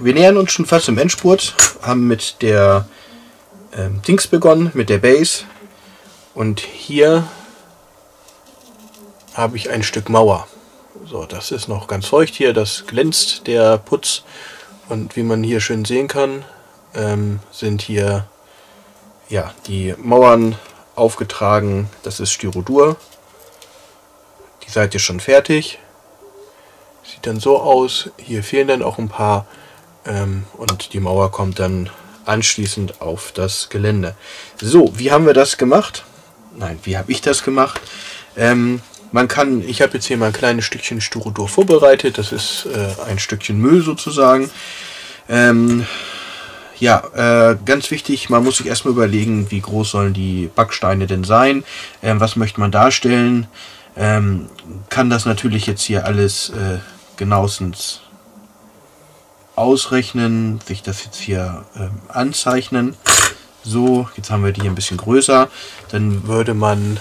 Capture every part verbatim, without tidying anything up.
wir nähern uns schon fast im Endspurt, haben mit der ähm, Dings begonnen, mit der Base. Und hier habe ich ein Stück Mauer. So, das ist noch ganz feucht hier, das glänzt, der Putz. Und wie man hier schön sehen kann, ähm, sind hier ja, die Mauern aufgetragen. Das ist Styrodur. Die Seite ist schon fertig. Sieht dann so aus. Hier fehlen dann auch ein paar. Ähm, und die Mauer kommt dann anschließend auf das Gelände. So, wie haben wir das gemacht? Nein, wie habe ich das gemacht? Ähm, man kann, ich habe jetzt hier mal ein kleines Stückchen Styrodur vorbereitet. Das ist äh, ein Stückchen Müll sozusagen. Ähm, ja, äh, ganz wichtig, man muss sich erstmal überlegen, wie groß sollen die Backsteine denn sein? Ähm, was möchte man darstellen? Ähm, kann das natürlich jetzt hier alles äh, genauestens ausrechnen, sich das jetzt hier ähm, anzeichnen. So, jetzt haben wir die hier ein bisschen größer. Dann würde man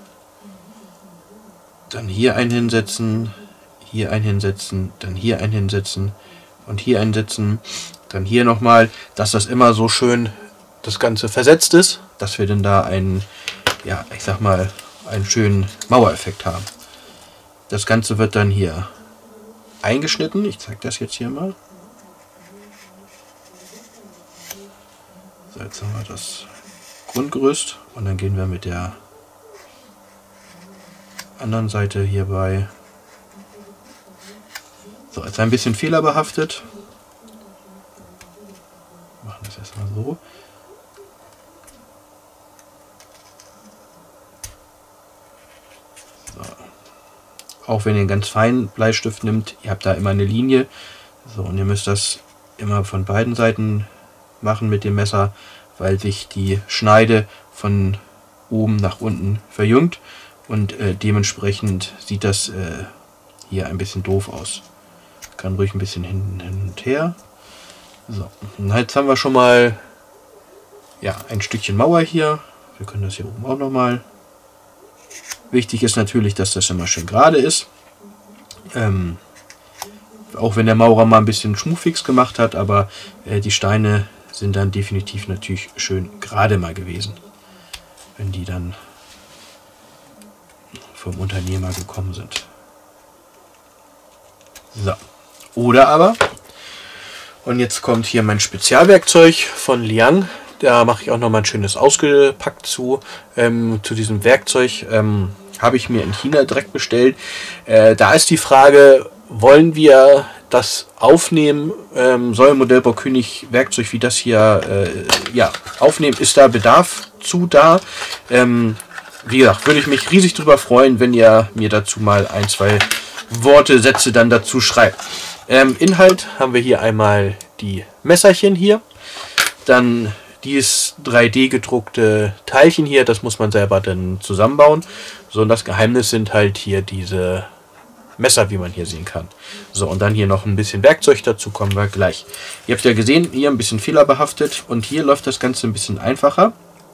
dann hier einen hinsetzen, hier einen hinsetzen, dann hier einen hinsetzen und hier einen setzen. Dann hier nochmal, dass das immer so schön das Ganze versetzt ist, dass wir dann da einen, ja, ich sag mal, einen schönen Mauereffekt haben. Das Ganze wird dann hier eingeschnitten. Ich zeige das jetzt hier mal. So, jetzt haben wir das Grundgerüst und dann gehen wir mit der anderen Seite hierbei. So, jetzt ein bisschen fehlerbehaftet. Wir machen das erstmal so. So. Auch wenn ihr einen ganz feinen Bleistift nimmt, ihr habt da immer eine Linie. So, und ihr müsst das immer von beiden Seiten machen mit dem Messer, weil sich die Schneide von oben nach unten verjüngt und äh, dementsprechend sieht das äh, hier ein bisschen doof aus. Kann ruhig ein bisschen hin, hin und her. So, und jetzt haben wir schon mal ja, ein Stückchen Mauer hier. Wir können das hier oben auch noch mal. Wichtig ist natürlich, dass das immer schön gerade ist. Ähm, auch wenn der Maurer mal ein bisschen Schmuffix gemacht hat, aber äh, die Steine sind dann definitiv natürlich schön gerade mal gewesen, wenn die dann vom Unternehmer gekommen sind. So. Oder aber, und jetzt kommt hier mein Spezialwerkzeug von Liang. Da mache ich auch noch mal ein schönes Ausgepackt zu. Ähm, zu diesem Werkzeug ähm, habe ich mir in China direkt bestellt. Äh, da ist die Frage, wollen wir das aufnehmen? Ähm, soll Modellbau König Werkzeug wie das hier äh, ja, aufnehmen? Ist da Bedarf zu da? Ähm, wie gesagt, würde ich mich riesig darüber freuen, wenn ihr mir dazu mal ein, zwei Worte, Sätze dann dazu schreibt. Ähm, Inhalt haben wir hier einmal die Messerchen hier, dann dieses drei D gedruckte Teilchen hier, das muss man selber dann zusammenbauen. So, und das Geheimnis sind halt hier diese Messer, wie man hier sehen kann. So, und dann hier noch ein bisschen Werkzeug, dazu kommen wir gleich. Ihr habt ja gesehen, hier ein bisschen fehlerbehaftet und hier läuft das Ganze ein bisschen einfacher.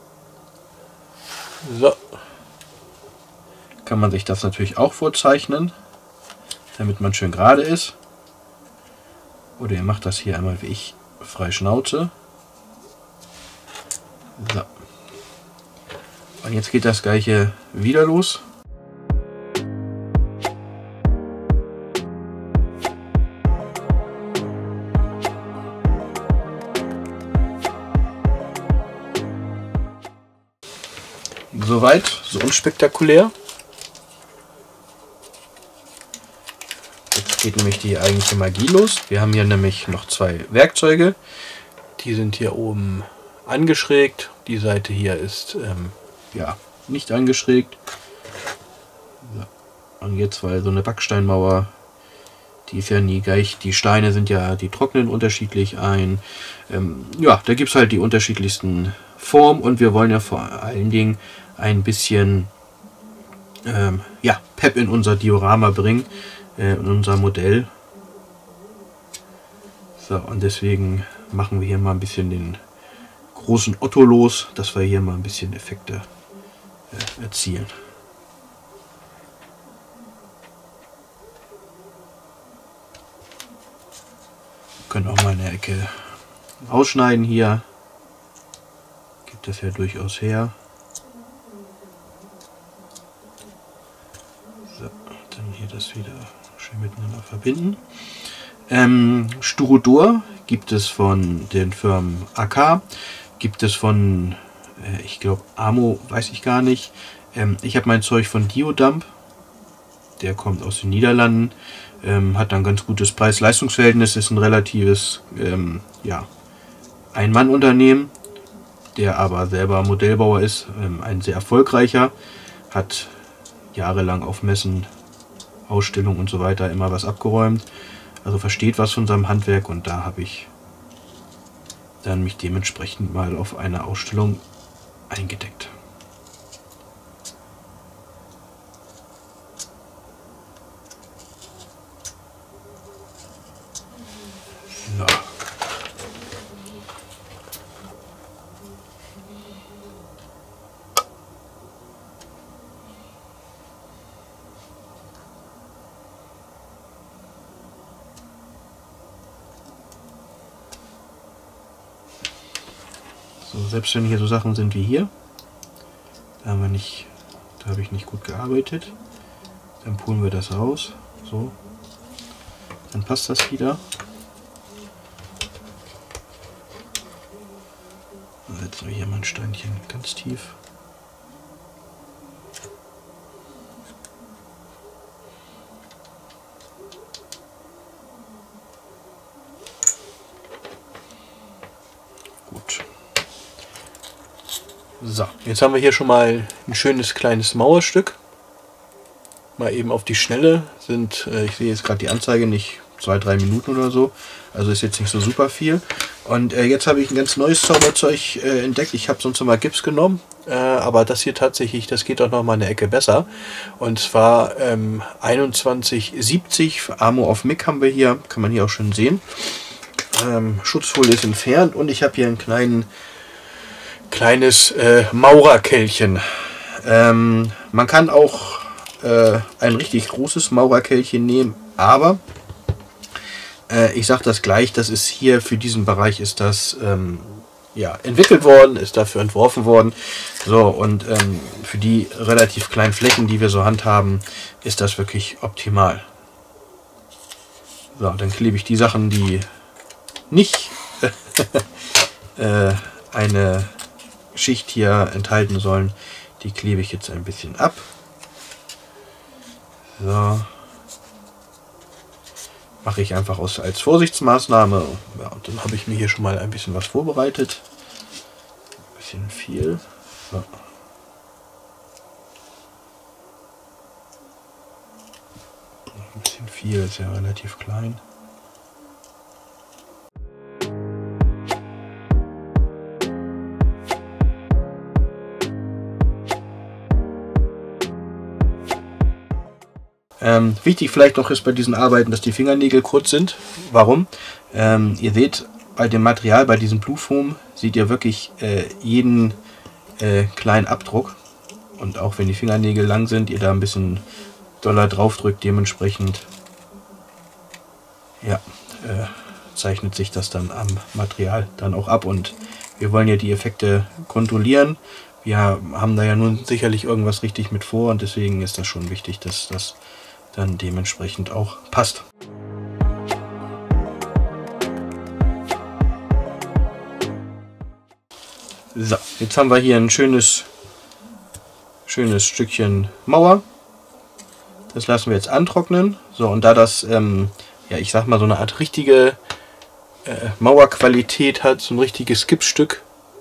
So. Kann man sich das natürlich auch vorzeichnen, damit man schön gerade ist. Oder ihr macht das hier einmal wie ich, frei Schnauze. So. Und jetzt geht das gleiche wieder los. Soweit, so unspektakulär. Jetzt geht nämlich die eigentliche Magie los. Wir haben hier nämlich noch zwei Werkzeuge. Die sind hier oben angeschrägt. Die Seite hier ist ähm, ja nicht angeschrägt. So. Und jetzt, weil so eine Backsteinmauer, die ist ja nie gleich. Die Steine sind ja, die trocknen unterschiedlich ein. Ähm, ja, da gibt es halt die unterschiedlichsten Formen und wir wollen ja vor allen Dingen ein bisschen ähm, ja, Pep in unser Diorama bringen, äh, in unser Modell. So, und deswegen machen wir hier mal ein bisschen den großen Otto los, dass wir hier mal ein bisschen Effekte äh, erzielen. Ihr dann auch mal eine Ecke ausschneiden hier. Gibt es ja durchaus her. So, dann hier das wieder schön miteinander verbinden. Ähm, Styrodor gibt es von den Firmen A K, gibt es von, äh, ich glaube, Amo, weiß ich gar nicht. Ähm, ich habe mein Zeug von Diodamp, der kommt aus den Niederlanden, ähm, hat ein ganz gutes Preis-Leistungs-Verhältnis, ist ein relatives ähm, ja, Ein-Mann-Unternehmen, der aber selber Modellbauer ist, ähm, ein sehr erfolgreicher, hat jahrelang auf Messen, Ausstellungen und so weiter immer was abgeräumt. Also versteht was von seinem Handwerk, und da habe ich dann mich dementsprechend mal auf eine Ausstellung eingedeckt. So. So, selbst wenn hier so Sachen sind wie hier, da haben wir nicht, da habe ich nicht gut gearbeitet, dann pulen wir das raus, so, dann passt das wieder. Dann setzen wir hier mal ein Steinchen ganz tief. Gut. So, jetzt haben wir hier schon mal ein schönes kleines Mauerstück. Mal eben auf die Schnelle sind, äh, ich sehe jetzt gerade die Anzeige, nicht zwei, drei Minuten oder so. Also ist jetzt nicht so super viel. Und äh, jetzt habe ich ein ganz neues Zauberzeug äh, entdeckt. Ich habe sonst immer Gips genommen, äh, aber das hier tatsächlich, das geht doch noch mal eine Ecke besser. Und zwar ähm, einundzwanzig siebzig, Amo auf Mick haben wir hier, kann man hier auch schon sehen. Ähm, Schutzfolie ist entfernt, und ich habe hier einen kleinen kleines äh, Maurerkelchen. Ähm, man kann auch äh, ein richtig großes Maurerkelchen nehmen, aber äh, ich sage das gleich, das ist hier für diesen Bereich ist das ähm, ja, entwickelt worden, ist dafür entworfen worden. So, und ähm, für die relativ kleinen Flächen, die wir so handhaben, ist das wirklich optimal. So, dann klebe ich die Sachen, die nicht äh, eine Schicht hier enthalten sollen, die klebe ich jetzt ein bisschen ab. So. Mache ich einfach aus, als Vorsichtsmaßnahme. Ja, und dann habe ich mir hier schon mal ein bisschen was vorbereitet. Ein bisschen viel. So. Ein bisschen viel, ist ja relativ klein. Ähm, wichtig vielleicht noch ist bei diesen Arbeiten, dass die Fingernägel kurz sind. Warum? Ähm, ihr seht bei dem Material, bei diesem Bluefoam, seht ihr wirklich äh, jeden äh, kleinen Abdruck. Und auch wenn die Fingernägel lang sind, ihr da ein bisschen doller drauf drückt, dementsprechend ja, äh, zeichnet sich das dann am Material dann auch ab. Und wir wollen ja die Effekte kontrollieren. Wir haben da ja nun sicherlich irgendwas richtig mit vor, und deswegen ist das schon wichtig, dass das dann dementsprechend auch passt. So, jetzt haben wir hier ein schönes, schönes Stückchen Mauer. Das lassen wir jetzt antrocknen. So, und da das, ähm, ja, ich sag mal, so eine Art richtige äh, Mauerqualität hat, so ein richtiges Gipsstück,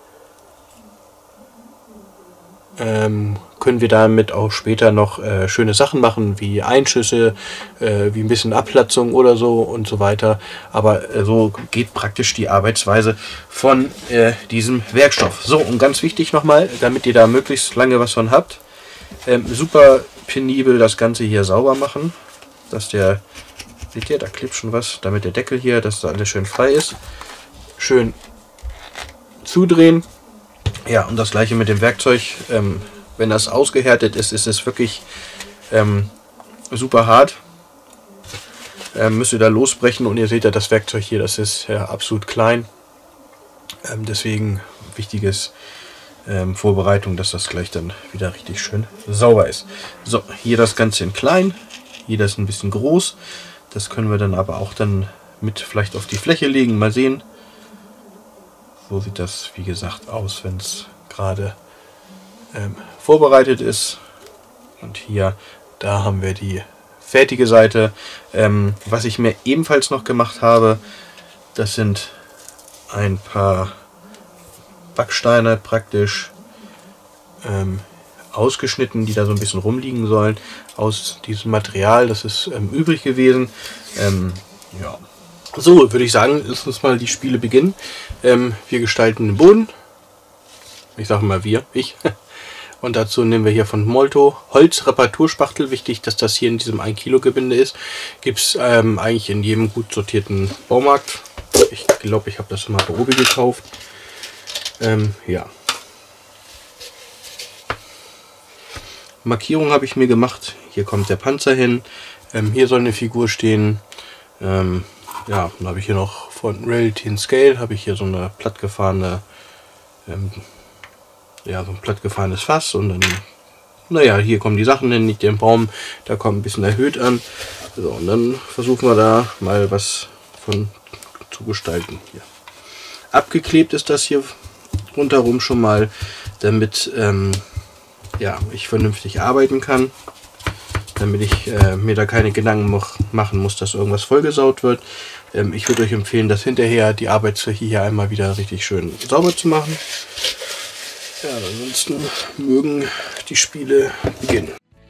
ähm, können wir damit auch später noch äh, schöne Sachen machen, wie Einschüsse, äh, wie ein bisschen Abplatzung oder so und so weiter. Aber äh, so geht praktisch die Arbeitsweise von äh, diesem Werkstoff. So, und ganz wichtig nochmal, damit ihr da möglichst lange was von habt, ähm, super penibel das Ganze hier sauber machen, dass der, seht ihr, da klebt schon was, damit der Deckel hier, dass da alles schön frei ist. Schön zudrehen. Ja, und das gleiche mit dem Werkzeug. Ähm, wenn das ausgehärtet ist, ist es wirklich ähm, super hart. ähm, müsst ihr da losbrechen und ihr seht ja das Werkzeug hier, das ist ja absolut klein. Ähm, deswegen wichtiges ähm, Vorbereitung, dass das gleich dann wieder richtig schön sauber ist. So, hier das Ganze in klein, hier das ein bisschen groß. Das können wir dann aber auch dann mit vielleicht auf die Fläche legen, mal sehen. So sieht das, wie gesagt, aus, wenn es gerade ähm, vorbereitet ist. Und hier, da haben wir die fertige Seite. Ähm, was ich mir ebenfalls noch gemacht habe, das sind ein paar Backsteine praktisch ähm, ausgeschnitten, die da so ein bisschen rumliegen sollen, aus diesem Material. Das ist ähm, übrig gewesen. Ähm, ja. So, würde ich sagen, lass uns mal die Spiele beginnen. Ähm, wir gestalten den Boden. Ich sage mal wir, ich. Und dazu nehmen wir hier von Molto Holzreparaturspachtel. Wichtig, dass das hier in diesem ein Kilo Gebinde ist. Gibt es ähm, eigentlich in jedem gut sortierten Baumarkt. Ich glaube, ich habe das schon mal bei Obi gekauft. Ähm, ja. Markierung habe ich mir gemacht. Hier kommt der Panzer hin. Ähm, hier soll eine Figur stehen. Ähm, ja, dann habe ich hier noch von Reality in Scale habe ich hier so eine plattgefahrene, ähm, ja, so ein plattgefahrenes Fass und dann, naja, hier kommen die Sachen hin, nicht den Baum, da kommt ein bisschen erhöht an. So, und dann versuchen wir da mal was von zu gestalten. Hier. Abgeklebt ist das hier rundherum schon mal, damit ähm, ja, ich vernünftig arbeiten kann. Damit ich äh, mir da keine Gedanken mach, machen muss, dass irgendwas vollgesaut wird. Ähm, ich würde euch empfehlen, das hinterher die Arbeitsfläche hier einmal wieder richtig schön sauber zu machen. Ja, ansonsten mögen die Spiele beginnen.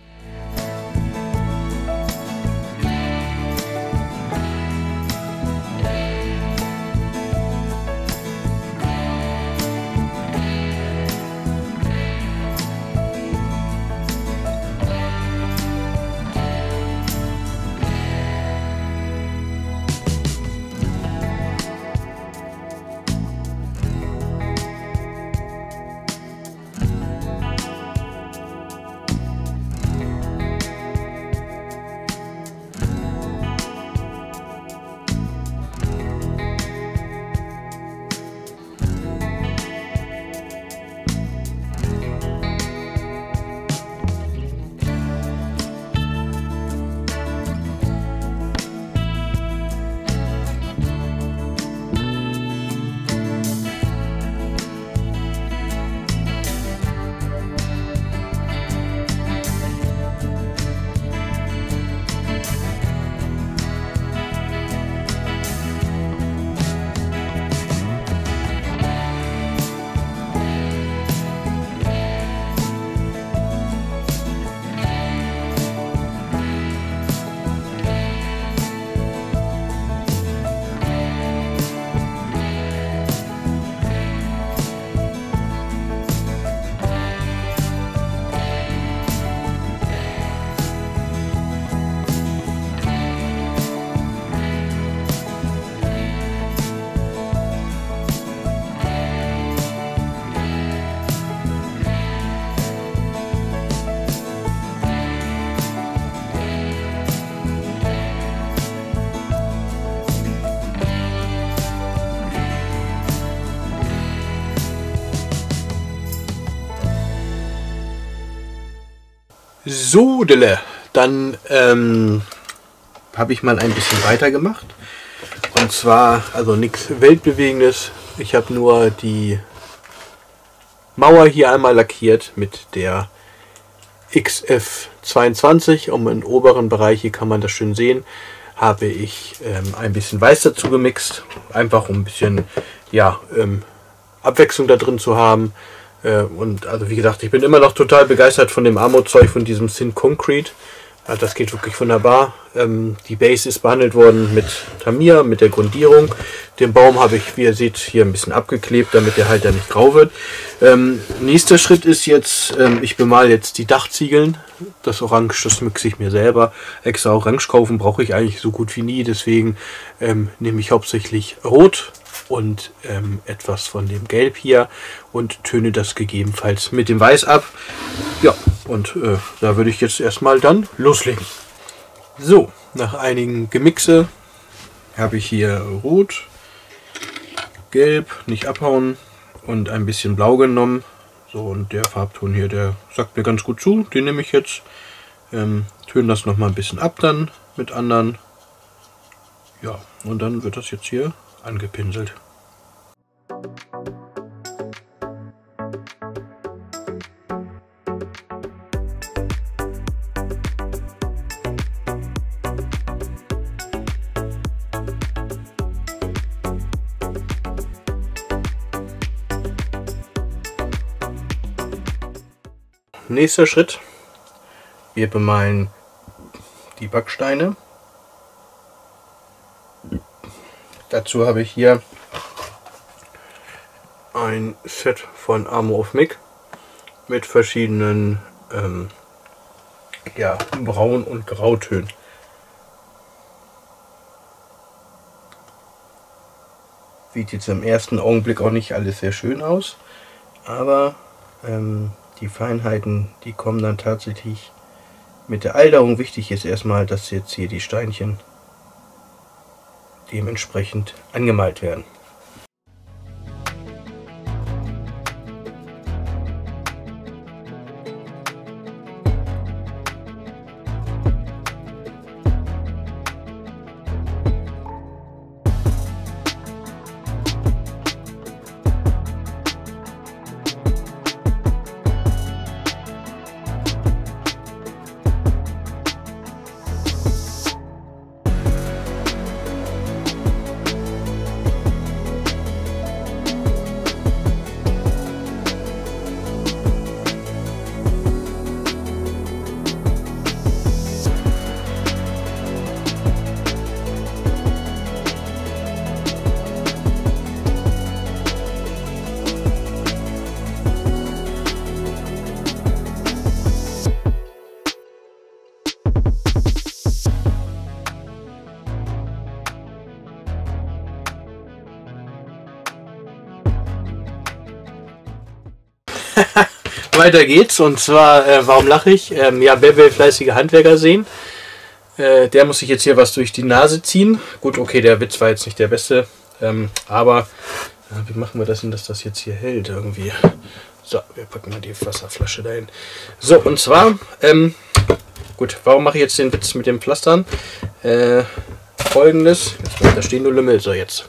So, Dille, dann ähm, habe ich mal ein bisschen weiter gemacht. Und zwar, also nichts Weltbewegendes. Ich habe nur die Mauer hier einmal lackiert mit der X F zweiundzwanzig. Um im oberen Bereich, hier kann man das schön sehen, habe ich ähm, ein bisschen Weiß dazu gemixt. Einfach um ein bisschen, ja, ähm, Abwechslung da drin zu haben. Und also wie gesagt, ich bin immer noch total begeistert von dem Armut-Zeug, von diesem Thin Concrete. Also das geht wirklich wunderbar. Ähm, die Base ist behandelt worden mit Tamiya, mit der Grundierung. Den Baum habe ich, wie ihr seht, hier ein bisschen abgeklebt, damit der halt ja nicht grau wird. Ähm, nächster Schritt ist jetzt, ähm, ich bemale jetzt die Dachziegeln. Das Orange, das mixe ich mir selber. Extra Orange kaufen brauche ich eigentlich so gut wie nie. Deswegen ähm, nehme ich hauptsächlich Rot und ähm, etwas von dem Gelb hier und töne das gegebenenfalls mit dem Weiß ab. Ja, und äh, da würde ich jetzt erstmal dann loslegen. So, nach einigen Gemixe habe ich hier Rot, Gelb, nicht abhauen, und ein bisschen Blau genommen. So, und der Farbton hier, der sagt mir ganz gut zu. Den nehme ich jetzt. Ähm, töne das noch mal ein bisschen ab dann mit anderen. Ja, und dann wird das jetzt hier angepinselt. Nächster Schritt: Wir bemalen die Backsteine. Dazu habe ich hier ein Set von Armor of Mick mit verschiedenen ähm, ja, Braun- und Grautönen. Sieht jetzt im ersten Augenblick auch nicht alles sehr schön aus, aber ähm, die Feinheiten, die kommen dann tatsächlich mit der Alterung. Wichtig ist erstmal, dass jetzt hier die Steinchen dementsprechend angemalt werden. Weiter geht's, und zwar, äh, warum lache ich? Ähm, ja, wer will fleißige Handwerker sehen? Äh, der muss sich jetzt hier was durch die Nase ziehen. Gut, okay, der Witz war jetzt nicht der beste, ähm, aber äh, wie machen wir das denn, dass das jetzt hier hält irgendwie? So, wir packen mal die Wasserflasche dahin. So, und zwar, ähm, gut, warum mache ich jetzt den Witz mit dem Pflastern? Äh, folgendes, jetzt, da stehen nur Lümmel, so jetzt.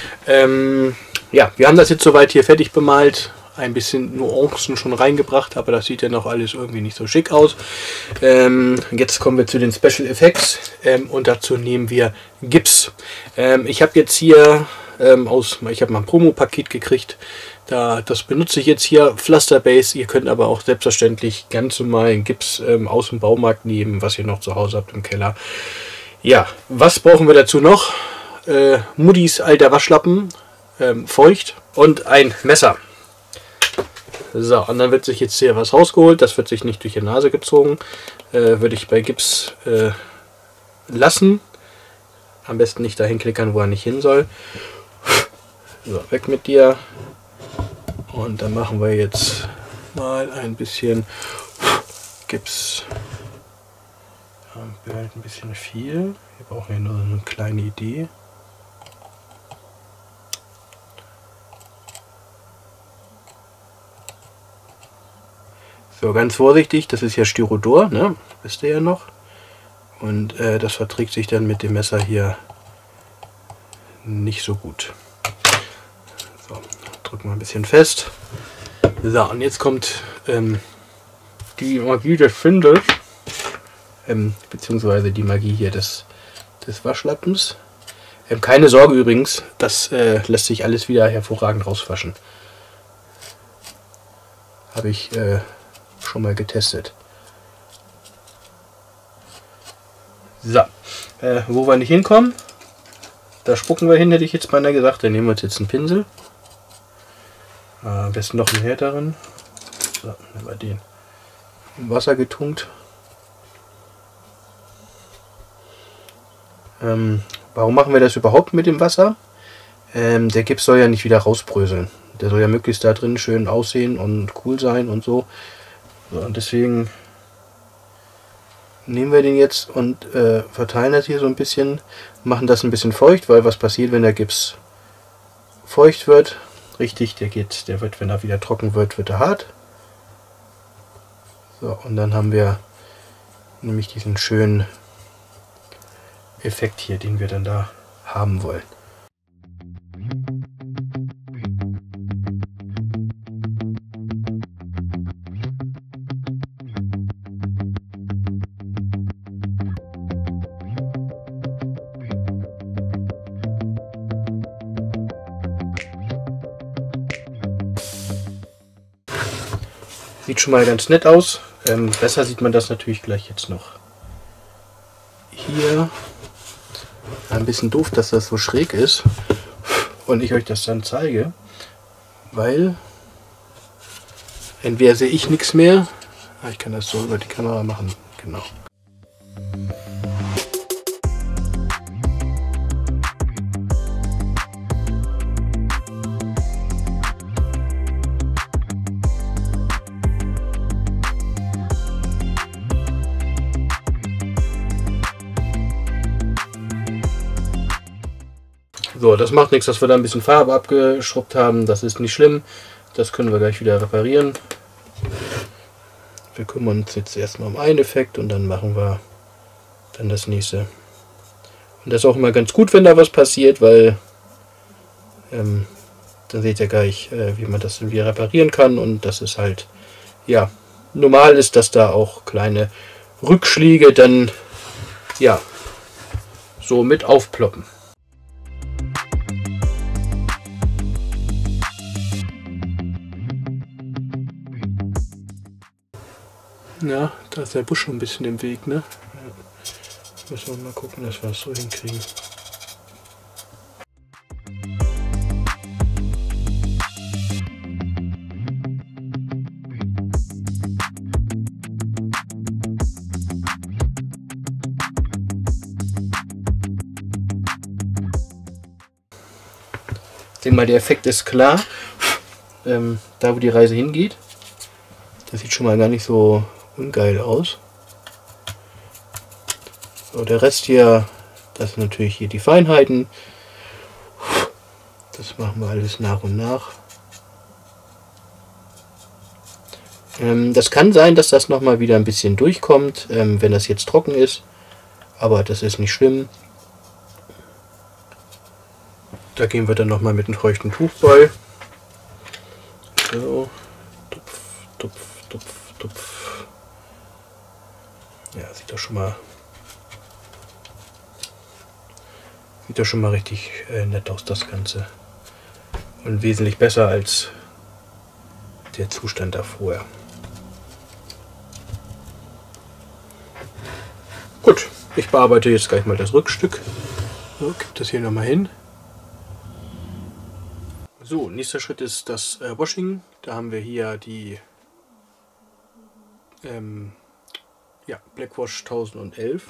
Ähm, ja, wir haben das jetzt soweit hier fertig bemalt. Ein bisschen Nuancen schon reingebracht, aber das sieht ja noch alles irgendwie nicht so schick aus. Ähm, jetzt kommen wir zu den Special Effects, ähm, und dazu nehmen wir Gips. Ähm, ich habe jetzt hier ähm, aus, ich habe mal ein Promo-Paket gekriegt, da, das benutze ich jetzt hier, Pflasterbase. Ihr könnt aber auch selbstverständlich ganz normalen Gips ähm, aus dem Baumarkt nehmen, was ihr noch zu Hause habt im Keller. Ja, was brauchen wir dazu noch? Äh, Muddis alter Waschlappen, ähm, feucht, und ein Messer. So, und dann wird sich jetzt hier was rausgeholt. Das wird sich nicht durch die Nase gezogen. Äh, würde ich bei Gips äh, lassen. Am besten nicht dahin klickern, wo er nicht hin soll. So, weg mit dir. Und dann machen wir jetzt mal ein bisschen Gips. Ja, ein bisschen viel. Wir brauchen hier nur eine kleine Idee. So, ganz vorsichtig, das ist ja Styrodor, ne? Wisst ihr ja noch. Und äh, das verträgt sich dann mit dem Messer hier nicht so gut. So, drücken wir ein bisschen fest. So, und jetzt kommt ähm, die Magie des Findels, ähm, beziehungsweise die Magie hier des, des Waschlappens. Ähm, keine Sorge übrigens, das äh, lässt sich alles wieder hervorragend rauswaschen. Habe ich äh, schon mal getestet. So, äh, wo wir nicht hinkommen, da spucken wir hin, hätte ich jetzt beinahe gesagt. Dann nehmen wir uns jetzt einen Pinsel. Äh, am besten noch einen härteren. So, nehmen wir den. Im Wasser getunkt. Ähm, warum machen wir das überhaupt mit dem Wasser? Ähm, der Gips soll ja nicht wieder rausbröseln. Der soll ja möglichst da drin schön aussehen und cool sein und so. So, und deswegen nehmen wir den jetzt und äh, verteilen das hier so ein bisschen, machen das ein bisschen feucht, weil was passiert, wenn der Gips feucht wird? Richtig, der geht, der wird, wenn er wieder trocken wird, wird er hart. So, und dann haben wir nämlich diesen schönen Effekt hier, den wir dann da haben wollen. Sieht schon mal ganz nett aus. Ähm, besser sieht man das natürlich gleich jetzt noch. Hier ein bisschen doof, dass das so schräg ist und ich euch das dann zeige, weil entweder sehe ich nichts mehr. Ah, ich kann das so über die Kamera machen, genau. So, das macht nichts, dass wir da ein bisschen Farbe abgeschrubbt haben. Das ist nicht schlimm. Das können wir gleich wieder reparieren. Wir kümmern uns jetzt erstmal um einen Effekt und dann machen wir dann das nächste. Und das ist auch immer ganz gut, wenn da was passiert, weil ähm, dann seht ihr gleich, äh, wie man das irgendwie reparieren kann. Und das ist halt, ja, normal ist, dass da auch kleine Rückschläge dann, ja, so mit aufploppen. Ja, da ist der Busch schon ein bisschen im Weg, ne? Ja. Müssen wir mal gucken, dass wir das so hinkriegen. Ich denke mal, der Effekt ist klar. Ähm, da wo die Reise hingeht. Das sieht schon mal gar nicht so ungeil aus. So, der Rest hier, das sind natürlich hier die Feinheiten. Das machen wir alles nach und nach. Ähm, das kann sein, dass das nochmal wieder ein bisschen durchkommt, ähm, wenn das jetzt trocken ist. Aber das ist nicht schlimm. Da gehen wir dann nochmal mit einem feuchten Tuch bei. So. Tupf, tupf, tupf, tupf. Ja, sieht doch schon mal sieht doch schon mal richtig äh, nett aus, das Ganze. Und wesentlich besser als der Zustand da vorher. Gut, ich bearbeite jetzt gleich mal das Rückstück. So, gebe das hier nochmal hin. So, nächster Schritt ist das äh, Washing. Da haben wir hier die ähm, ja, Blackwash tausendelf.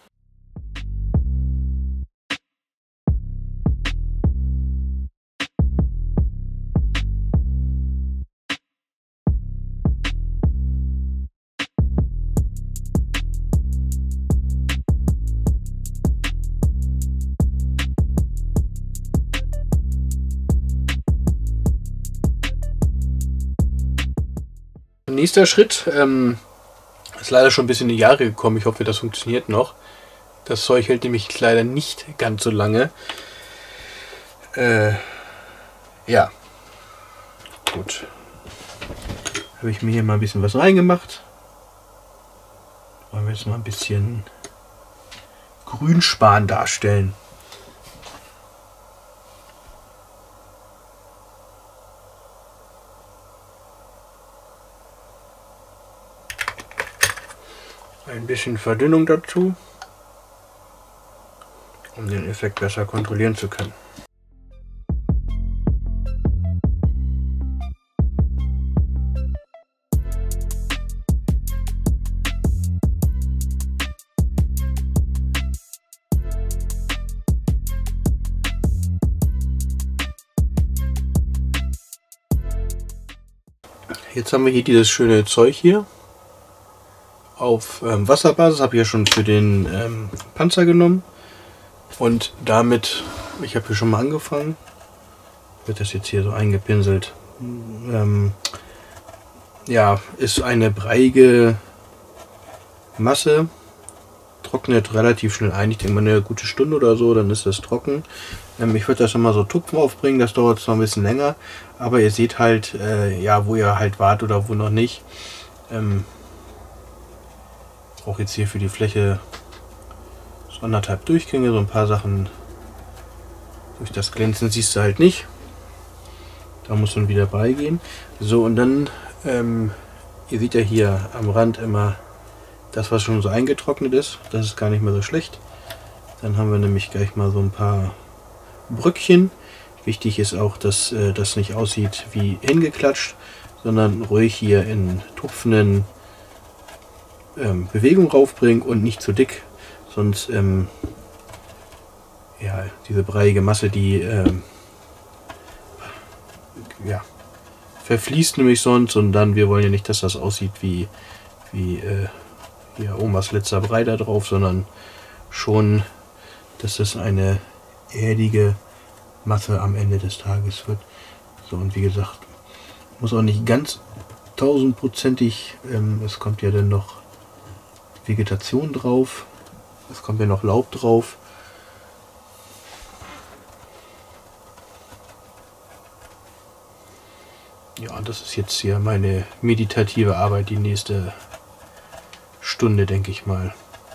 Nächster Schritt, ähm, ist leider schon ein bisschen in die Jahre gekommen. Ich hoffe, das funktioniert noch. Das Zeug hält nämlich leider nicht ganz so lange. Äh, ja. Gut. Habe ich mir hier mal ein bisschen was reingemacht. Wollen wir jetzt mal ein bisschen Grünspan darstellen. Ein bisschen Verdünnung dazu, um den Effekt besser kontrollieren zu können. Jetzt haben wir hier dieses schöne Zeug hier. auf ähm, Wasserbasis, habe ich ja schon für den ähm, Panzer genommen. Und damit, ich habe hier schon mal angefangen, wird das jetzt hier so eingepinselt. Ähm, ja, ist eine breiige Masse, trocknet relativ schnell ein. Ich denke mal eine gute Stunde oder so, dann ist das trocken. Ähm, ich würde das immer so Tupfen aufbringen, das dauert zwar ein bisschen länger, aber ihr seht halt, äh, ja, wo ihr halt wart oder wo noch nicht. Ähm, auch jetzt hier für die Fläche so anderthalb Durchgänge, so ein paar Sachen durch das Glänzen siehst du halt nicht. Da muss man wieder beigehen. So, und dann, ähm, ihr seht ja hier am Rand immer das, was schon so eingetrocknet ist. Das ist gar nicht mehr so schlecht. Dann haben wir nämlich gleich mal so ein paar Bröckchen. Wichtig ist auch, dass äh, das nicht aussieht wie hingeklatscht, sondern ruhig hier in tupfenden ähm, Bewegung raufbringen und nicht zu dick. Sonst, ähm, ja, diese breiige Masse, die ähm, ja, verfließt nämlich sonst, und dann, wir wollen ja nicht, dass das aussieht wie, wie äh, hier Omas letzter Brei da drauf, sondern schon, dass das eine erdige Masse am Ende des Tages wird. So, und wie gesagt, muss auch nicht ganz tausendprozentig, ähm, es kommt ja dann noch Vegetation drauf, es kommt ja noch Laub drauf. Ja, und das ist jetzt hier meine meditative Arbeit, die nächste Stunde, denke ich mal.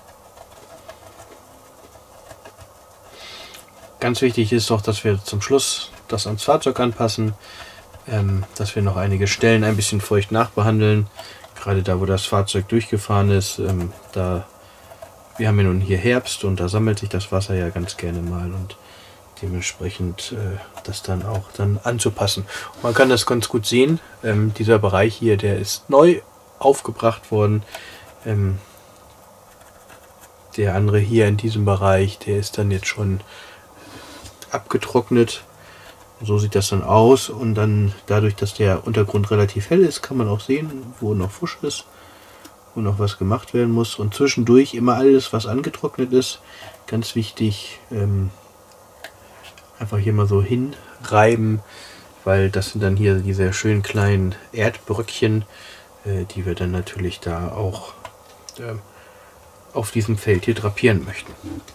Ganz wichtig ist auch, dass wir zum Schluss das ans Fahrzeug anpassen, ähm, dass wir noch einige Stellen ein bisschen feucht nachbehandeln. Gerade da, wo das Fahrzeug durchgefahren ist, ähm, da wir haben ja nun hier Herbst und da sammelt sich das Wasser ja ganz gerne mal, und dementsprechend äh, das dann auch dann anzupassen. Und man kann das ganz gut sehen, ähm, dieser Bereich hier, der ist neu aufgebracht worden. Ähm, der andere hier in diesem Bereich, der ist dann jetzt schon abgetrocknet. So sieht das dann aus, und dann dadurch, dass der Untergrund relativ hell ist, kann man auch sehen, wo noch Fusch ist, wo noch was gemacht werden muss, und zwischendurch immer alles, was angetrocknet ist. Ganz wichtig, ähm, einfach hier mal so hinreiben, weil das sind dann hier diese schönen kleinen Erdbröckchen, äh, die wir dann natürlich da auch äh, auf diesem Feld hier drapieren möchten.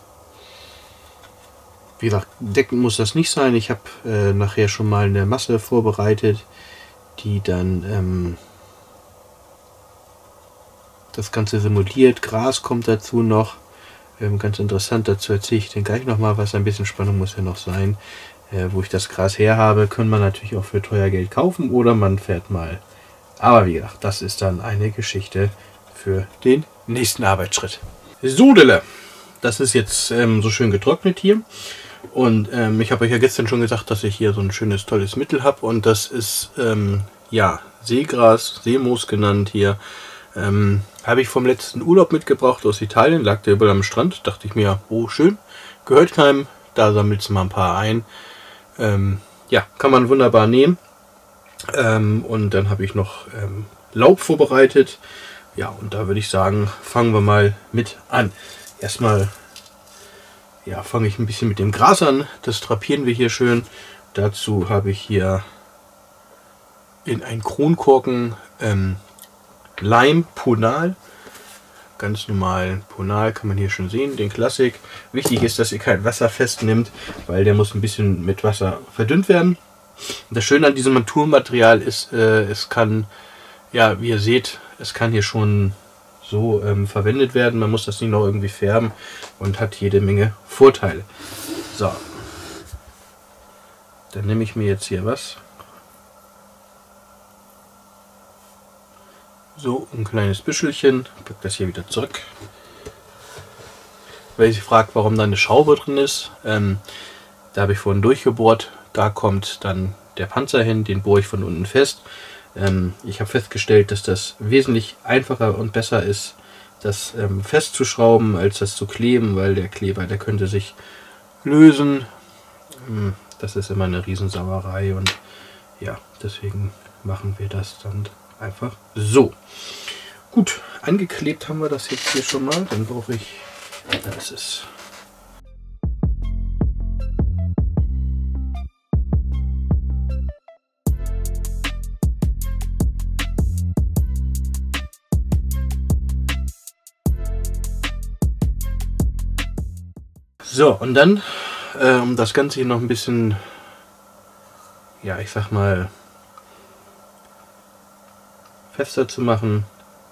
Wie gesagt, decken muss das nicht sein. Ich habe äh, nachher schon mal eine Masse vorbereitet, die dann ähm, das Ganze simuliert. Gras kommt dazu noch. Ähm, ganz interessant, dazu erzähle ich dann gleich nochmal was. Ein bisschen Spannung muss ja noch sein. Äh, wo ich das Gras her habe, können wir natürlich auch für teuer Geld kaufen, oder man fährt mal. Aber wie gesagt, das ist dann eine Geschichte für den nächsten Arbeitsschritt. Sodele. Das ist jetzt ähm, so schön getrocknet hier. Und ähm, ich habe euch ja gestern schon gesagt, dass ich hier so ein schönes, tolles Mittel habe. Und das ist, ähm, ja, Seegras, Seemoos genannt hier. Ähm, habe ich vom letzten Urlaub mitgebracht aus Italien. Lag der überall am Strand. Dachte ich mir, oh schön, gehört keinem. Da sammelt es mal ein paar ein. Ähm, ja, kann man wunderbar nehmen. Ähm, und dann habe ich noch ähm, Laub vorbereitet. Ja, und da würde ich sagen, fangen wir mal mit an. Erstmal ja, fange ich ein bisschen mit dem Gras an. Das drapieren wir hier schön. Dazu habe ich hier in einen Kronkorken ähm, Leim Ponal. Ganz normal Ponal, kann man hier schon sehen, den Klassik. Wichtig ist, dass ihr kein Wasser festnimmt, weil der muss ein bisschen mit Wasser verdünnt werden. Und das Schöne an diesem Naturmaterial ist, äh, es kann, ja, wie ihr seht, es kann hier schon so ähm, verwendet werden. Man muss das nicht noch irgendwie färben und hat jede Menge Vorteile. So, dann nehme ich mir jetzt hier was. So, ein kleines Büschelchen. Pack das hier wieder zurück. Wer sich fragt, warum da eine Schraube drin ist, ähm, da habe ich vorhin durchgebohrt. Da kommt dann der Panzer hin, den bohre ich von unten fest. Ähm, ich habe festgestellt, dass das wesentlich einfacher und besser ist, das ähm, festzuschrauben, als das zu kleben, weil der Kleber, der könnte sich lösen. Ähm, das ist immer eine Riesensauerei, und ja, deswegen machen wir das dann einfach so. Gut, angeklebt haben wir das jetzt hier schon mal. Dann brauche ich, da ist es. So, und dann, äh, um das Ganze hier noch ein bisschen, ja, ich sag mal, fester zu machen,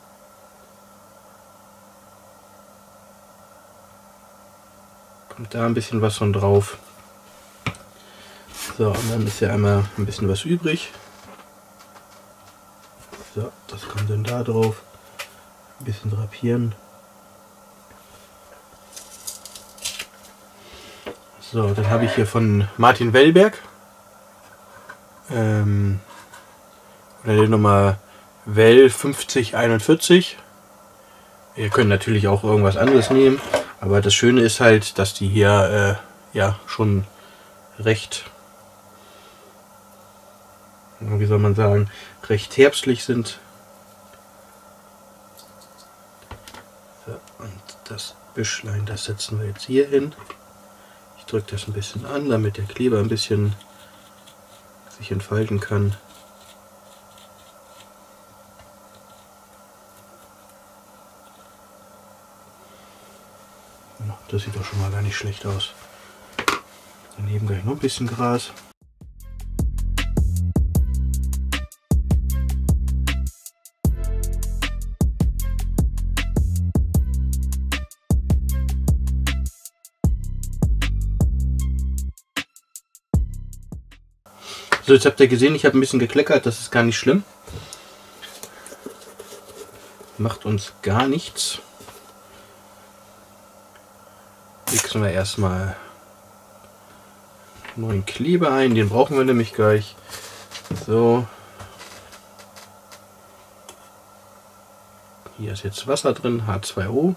kommt da ein bisschen was von drauf. So, und dann ist ja einmal ein bisschen was übrig. So, das kommt dann da drauf. Ein bisschen drapieren. So, dann habe ich hier von Martin Wellberg ähm, oder die Nummer Well fünfzig einundvierzig. Ihr könnt natürlich auch irgendwas anderes nehmen, aber das Schöne ist halt, dass die hier äh, ja schon recht, wie soll man sagen, recht herbstlich sind. So, und das Büschlein, das setzen wir jetzt hier hin. Ich drücke das ein bisschen an, damit der Kleber ein bisschen sich entfalten kann. Das sieht doch schon mal gar nicht schlecht aus. Daneben gleich noch ein bisschen Gras. So, jetzt habt ihr gesehen, ich habe ein bisschen gekleckert, das ist gar nicht schlimm. Macht uns gar nichts. Mixen wir erstmal neuen Kleber ein, den brauchen wir nämlich gleich. So. Hier ist jetzt Wasser drin, H zwei O.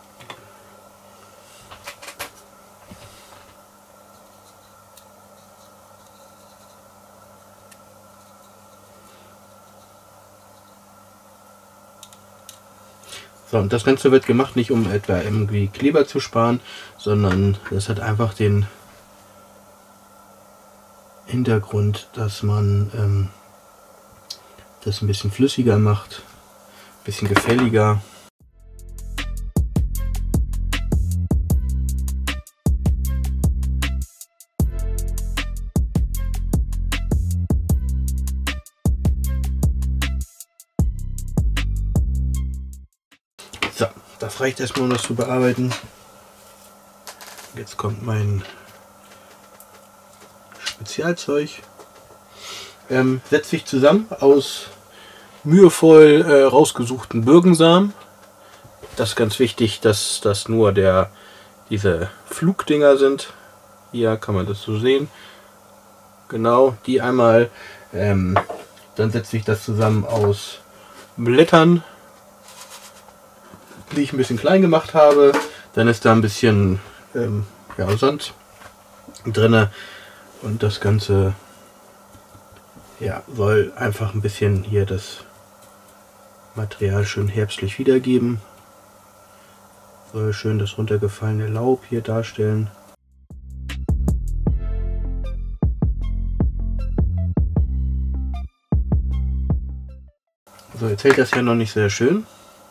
So, und das Ganze wird gemacht, nicht um etwa irgendwie Kleber zu sparen, sondern das hat einfach den Hintergrund, dass man ähm, das ein bisschen flüssiger macht, ein bisschen gefälliger. So, das reicht erstmal, um das zu bearbeiten. Jetzt kommt mein Spezialzeug. Ähm, setzt sich zusammen aus mühevoll äh, rausgesuchten Birkensamen. Das ist ganz wichtig, dass das nur der diese Flugdinger sind. Hier kann man das so sehen. Genau, die einmal. Ähm, dann setzt sich das zusammen aus Blättern, die ich ein bisschen klein gemacht habe. Dann ist da ein bisschen ähm, ja, Sand drin und das Ganze ja, soll einfach ein bisschen hier das Material schön herbstlich wiedergeben. Soll schön das runtergefallene Laub hier darstellen. So, jetzt hält das ja noch nicht sehr schön.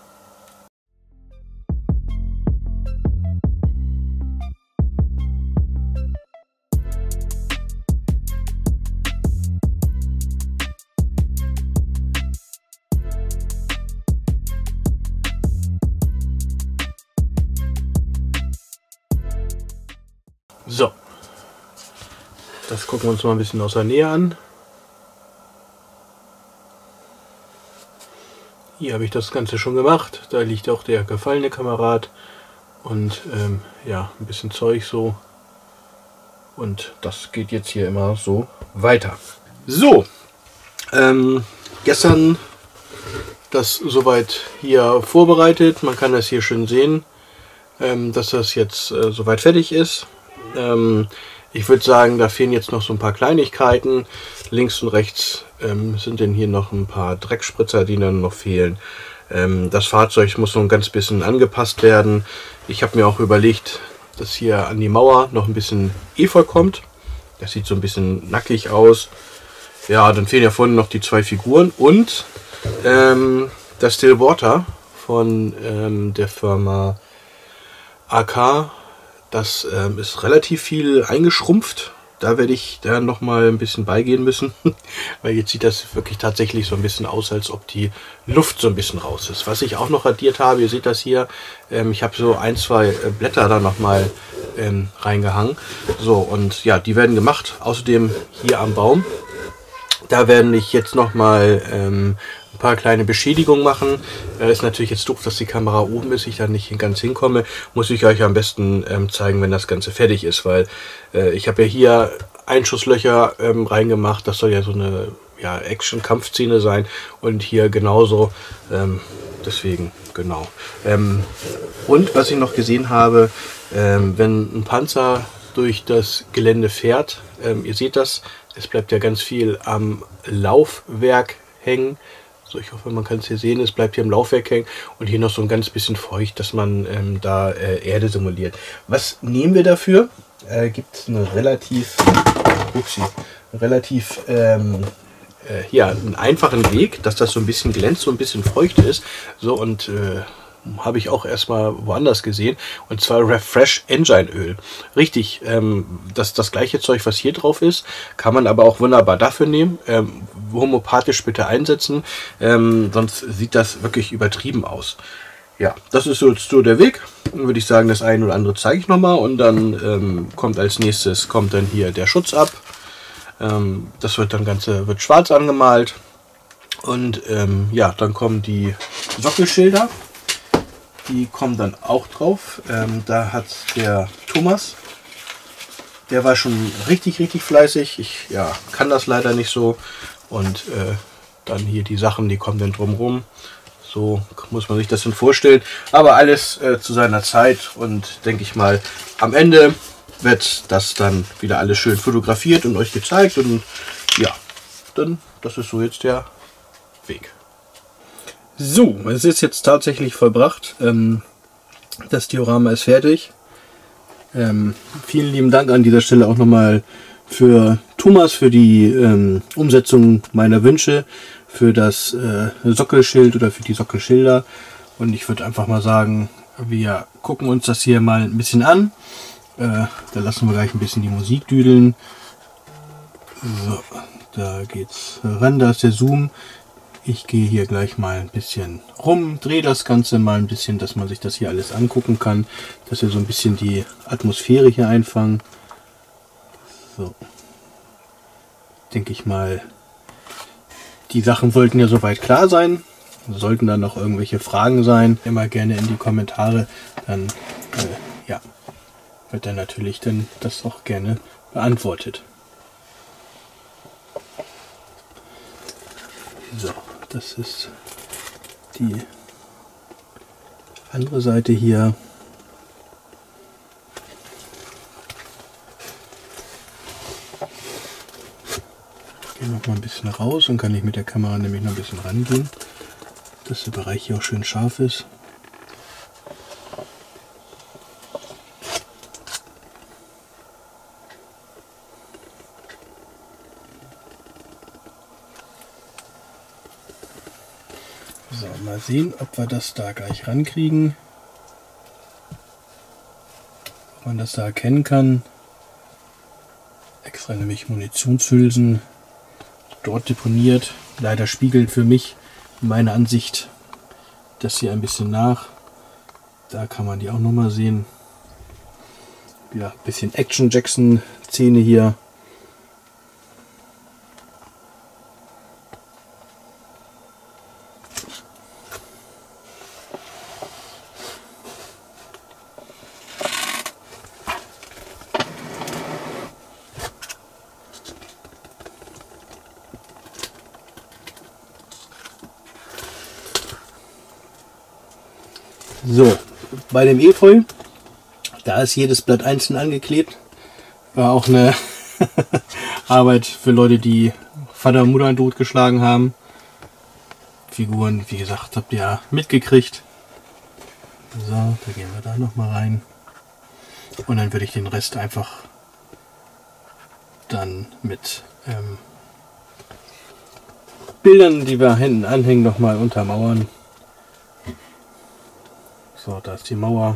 So, das gucken wir uns mal ein bisschen aus der Nähe an. Hier habe ich das Ganze schon gemacht. Da liegt auch der gefallene Kamerad und ähm, ja, ein bisschen Zeug so. Und das geht jetzt hier immer so weiter. So, ähm, gestern das soweit hier vorbereitet. Man kann das hier schön sehen, ähm, dass das jetzt äh, soweit fertig ist. Ähm, ich würde sagen, da fehlen jetzt noch so ein paar Kleinigkeiten. Links und rechts ähm, sind denn hier noch ein paar Dreckspritzer, die dann noch fehlen. Ähm, das Fahrzeug muss noch ein ganz bisschen angepasst werden. Ich habe mir auch überlegt, dass hier an die Mauer noch ein bisschen Efeu kommt. Das sieht so ein bisschen nackig aus. Ja, dann fehlen ja vorne noch die zwei Figuren und ähm, das Stillwater von ähm, der Firma A K. Das ähm, ist relativ viel eingeschrumpft. Da werde ich dann noch mal ein bisschen beigehen müssen, weil jetzt sieht das wirklich tatsächlich so ein bisschen aus, als ob die Luft so ein bisschen raus ist. Was ich auch noch radiert habe, ihr seht das hier, ähm, ich habe so ein, zwei Blätter da noch mal ähm, reingehangen. So, und ja, die werden gemacht. Außerdem hier am Baum, da werden ich jetzt noch mal ähm, ein paar kleine Beschädigungen machen. Äh, ist natürlich jetzt doof, dass die Kamera oben ist, ich da nicht ganz hinkomme. Muss ich euch am besten ähm, zeigen, wenn das Ganze fertig ist, weil äh, ich habe ja hier Einschusslöcher ähm, reingemacht. Das soll ja so eine ja, Action-Kampfszene sein und hier genauso. Ähm, deswegen, genau. Ähm, und was ich noch gesehen habe, ähm, wenn ein Panzer durch das Gelände fährt, ähm, ihr seht das, es bleibt ja ganz viel am Laufwerk hängen. So, ich hoffe, man kann es hier sehen. Es bleibt hier im Laufwerk hängen und hier noch so ein ganz bisschen feucht, dass man ähm, da äh, Erde simuliert. Was nehmen wir dafür? Äh, gibt es eine relativ, upsie, relativ ähm, äh, ja, einen einfachen Weg, dass das so ein bisschen glänzt, so ein bisschen feucht ist. So, und äh, habe ich auch erstmal woanders gesehen, und zwar Refresh Engine Öl. Richtig, ähm, das das gleiche Zeug, was hier drauf ist, kann man aber auch wunderbar dafür nehmen. Ähm, homöopathisch bitte einsetzen, ähm, sonst sieht das wirklich übertrieben aus. Ja, das ist so, so der Weg. Dann würde ich sagen, das eine oder andere zeige ich nochmal, und dann ähm, kommt als nächstes kommt dann hier der Schutz ab. Ähm, das wird dann Ganze wird schwarz angemalt, und ähm, ja, dann kommen die Sockelschilder. Die kommen dann auch drauf. Ähm, da hat der Thomas, der war schon richtig, richtig fleißig. Ich ja, kann das leider nicht so. Und äh, dann hier die Sachen, die kommen dann drumherum. So muss man sich das dann vorstellen. Aber alles äh, zu seiner Zeit, und denke ich mal, am Ende wird das dann wieder alles schön fotografiert und euch gezeigt. Und ja, dann, das ist so jetzt der Weg. So, es ist jetzt tatsächlich vollbracht. Ähm, das Diorama ist fertig. Ähm, vielen lieben Dank an dieser Stelle auch nochmal für Thomas, für die ähm, Umsetzung meiner Wünsche, für das äh, Sockelschild oder für die Sockelschilder. Und ich würde einfach mal sagen, wir gucken uns das hier mal ein bisschen an. Äh, da lassen wir gleich ein bisschen die Musik düdeln. So, da geht's ran, da ist der Zoom. Ich gehe hier gleich mal ein bisschen rum, drehe das Ganze mal ein bisschen, dass man sich das hier alles angucken kann, dass wir so ein bisschen die Atmosphäre hier einfangen. So, denke ich mal, die Sachen sollten ja soweit klar sein. Sollten dann noch irgendwelche Fragen sein, immer gerne in die Kommentare, dann äh, ja, wird dann natürlich dann das auch gerne beantwortet. So, das ist die andere Seite hier. Ich gehe noch mal ein bisschen raus und kann ich mit der Kamera nämlich noch ein bisschen rangehen, dass der Bereich hier auch schön scharf ist. So, mal sehen, ob wir das da gleich rankriegen. Ob man das da erkennen kann. Extra nämlich Munitionshülsen dort deponiert. Leider spiegelt für mich meine Ansicht das hier ein bisschen nach. Da kann man die auch noch mal sehen. Ja, ein bisschen Action Jackson Szene hier. So, bei dem Efeu, da ist jedes Blatt einzeln angeklebt. War auch eine Arbeit für Leute, die Vater und Mutter totgeschlagen haben. Figuren, wie gesagt, habt ihr ja mitgekriegt. So, da gehen wir da nochmal rein. Und dann würde ich den Rest einfach dann mit ähm, Bildern, die wir hinten anhängen, nochmal untermauern. So, da ist die Mauer.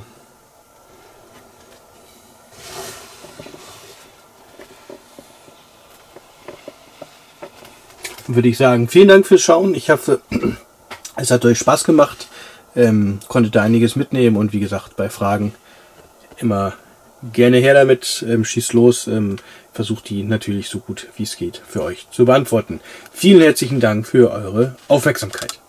Würde ich sagen, vielen Dank fürs Schauen. Ich hoffe, es hat euch Spaß gemacht. Ähm, konntet da einiges mitnehmen und wie gesagt, bei Fragen immer gerne her damit. Ähm, schießt los. Ähm, versucht die natürlich so gut wie es geht für euch zu beantworten. Vielen herzlichen Dank für eure Aufmerksamkeit.